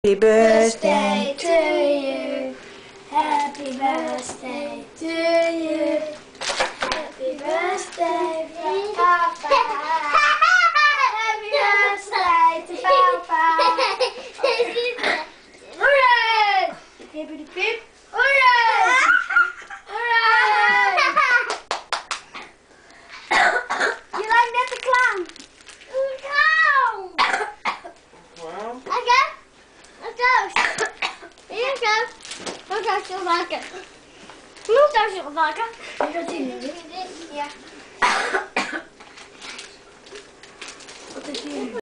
Happy birthday to you. Happy birthday to you. Happy birthday, Papa. Happy birthday to Papa. Hooray! Hippity pip. Hooray! Hooray! You like net de clown? Clown! Well. Okay. Hier zo. Hoe zou je het maken? Hoe zou je het maken? Ik ga zien. Ja. Wat is hier?